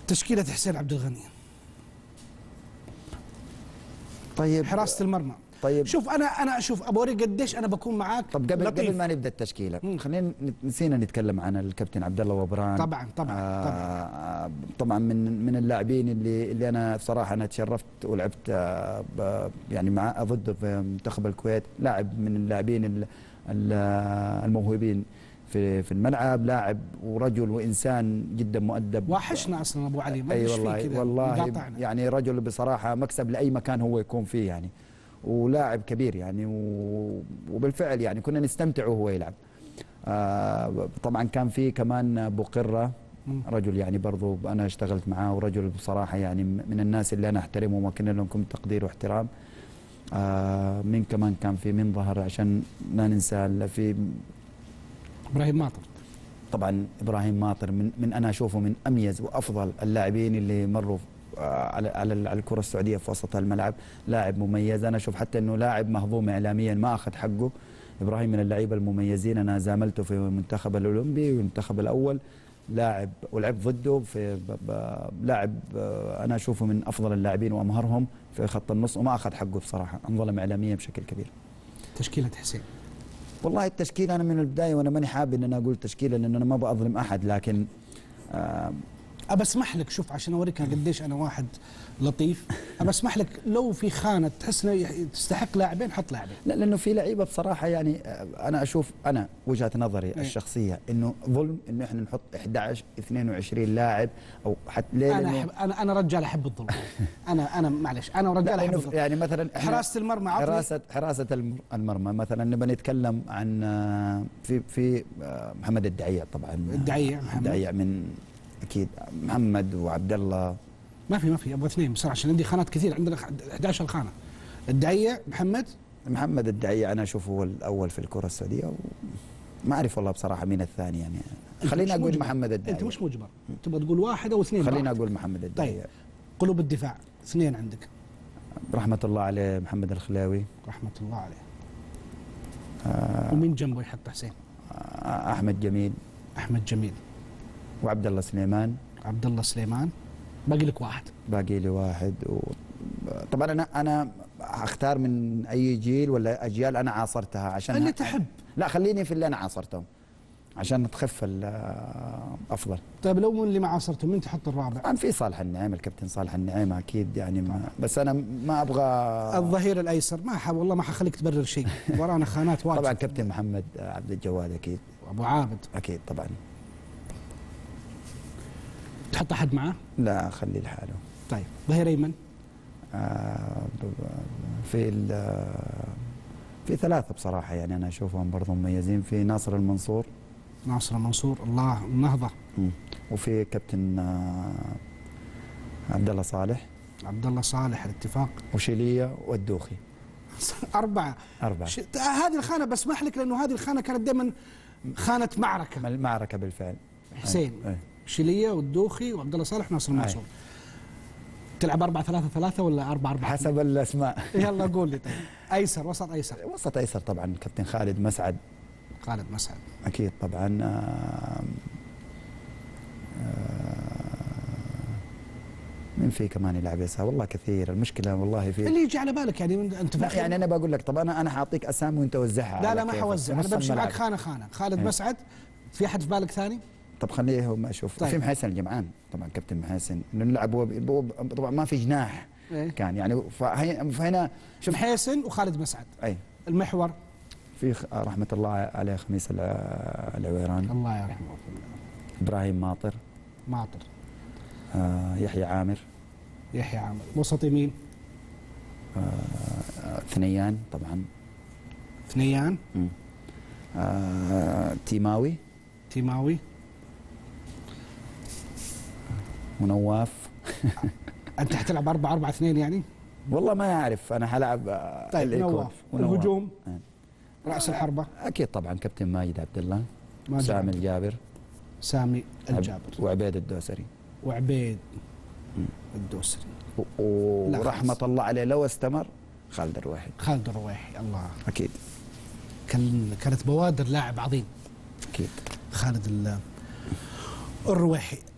تشكيلة حسين عبد الغني. طيب حراسة المرمى. طيب شوف انا اشوف ابوري قديش انا بكون معاك. طب قبل ما نبدا التشكيله خلينا نسينا نتكلم عن الكابتن عبد الله وبران. طبعا طبعا من اللاعبين اللي انا بصراحه انا تشرفت ولعبت يعني معاه ضده في منتخب الكويت. لاعب من اللاعبين الموهوبين في الملعب، لاعب ورجل وانسان جدا مؤدب. وحشنا اصلا ابو علي. اي والله يعني رجل بصراحه مكسب لاي مكان هو يكون فيه يعني، ولاعب كبير يعني، وبالفعل يعني كنا نستمتع وهو يلعب. طبعا كان في كمان بقرة، رجل يعني برضو انا اشتغلت معاه، ورجل بصراحه يعني من الناس اللي انا احترمهم وكنا لهم تقدير واحترام. من كمان كان في من ظهر عشان ما ننسى في ابراهيم ماطر. طبعا ابراهيم ماطر من انا اشوفه من اميز وافضل اللاعبين اللي مروا على الكره السعوديه في وسط الملعب. لاعب مميز، انا اشوف حتى انه لاعب مهضوم اعلاميا ما اخذ حقه. ابراهيم من اللعيبه المميزين، انا زاملته في المنتخب الاولمبي والمنتخب الاول، لاعب ولعبت ضده في لاعب انا اشوفه من افضل اللاعبين وامهرهم في خط النص، وما اخذ حقه بصراحه، انظلم اعلاميا بشكل كبير. تشكيله حسين. والله التشكيله انا من البدايه وانا ماني حابب ان انا اقول تشكيله لان انا ما بظلم احد، لكن ابى اسمح لك، شوف عشان اوريك قديش انا واحد لطيف، ابى اسمح لك لو في خانه تحس انه تستحق لاعبين حط لاعبين. لا لانه في لعيبه بصراحه يعني انا اشوف، انا وجهه نظري الشخصيه انه ظلم انه احنا نحط 11 22 لاعب او حتى ليه. انا رجال احب الظلم. انا معلش انا رجال احب الظلم. يعني مثلا حراسه المرمى، حراسه المرمى مثلا نبغى نتكلم عن في محمد الدعيع. طبعا الدعيع من اكيد محمد وعبد الله. ما في ابغى اثنين بصراحه عشان عندي خانات كثير، عندنا 11 خانه. الدعيع محمد الدعيع انا اشوفه هو الاول في الكره السعوديه، وما اعرف والله بصراحه مين الثاني يعني. خلينا اقول محمد الدعيع. انت مش مجبر، تبغى تقول واحد او اثنين. خلينا اقول محمد الدعيع. طيب قلوب الدفاع اثنين عندك. رحمه الله عليه محمد الخلاوي. رحمه الله عليه. ومين جنبه يحط حسين؟ احمد جميل. وعبد الله سليمان. باقي لك واحد. باقي لي واحد طبعا انا اختار من اي جيل ولا اجيال انا عاصرتها عشان اللي تحب. لا خليني في اللي انا عاصرتهم عشان تخف افضل. طيب لو من اللي ما عاصرته مين تحط الرابع؟ طبعا في صالح النعيم، الكابتن صالح النعيم اكيد يعني بس انا ما ابغى الظهير الايسر. والله ما حخليك تبرر شيء، ورانا خانات واجد. طبعا كابتن محمد عبد الجواد اكيد. ابو عابد اكيد طبعا. تحط احد معاه؟ لا خليه لحاله. طيب ظهير ايمن. في ثلاثة بصراحة يعني أنا أشوفهم برضو مميزين. في ناصر المنصور. الله النهضة. وفي كابتن عبد الله صالح الاتفاق. وشيلية والدوخي. أربعة. هذه الخانة بسمح لك لأنه هذه الخانة كانت دائما خانة معركة بالفعل. حسين شيلية والدوخي وعبد الله صالح وناصر المنصور. تلعب 4-3-3 ولا 4-4؟ حسب الاسماء. يلا قول لي. طيب ايسر وسط ايسر طبعا كابتن خالد مسعد. اكيد طبعا. من في كمان يلعب يسار؟ والله كثير، المشكله والله في اللي يجي على بالك يعني انت يعني انا بقول لك. طب انا حاعطيك اسامي وانت وزعها. لا ما حوزع، انا بمشي معك خانه. خالد مسعد. في احد في بالك ثاني؟ طب خليه ما اشوف. طيب. في محسن الجمعان طبعا كابتن محسن نلعب طبعا ما في جناح. كان يعني فهنا شوف محسن وخالد مسعد. المحور في رحمه الله عليه خميس العويران. الله يرحمه. ابراهيم ماطر. يحيى عامر. وسط يمين. ثنيان طبعا. تيماوي. ونواف. انت حتلعب 4-4-2 يعني؟ والله ما اعرف انا حلعب. طيب نواف. الهجوم راس الحربه اكيد طبعا كابتن ماجد عبد الله. سامي الجابر. وعبيد الدوسري. ورحمه الله عليه لو استمر خالد الرويحي. الله اكيد. كانت بوادر لاعب عظيم. اكيد خالد الرويحي.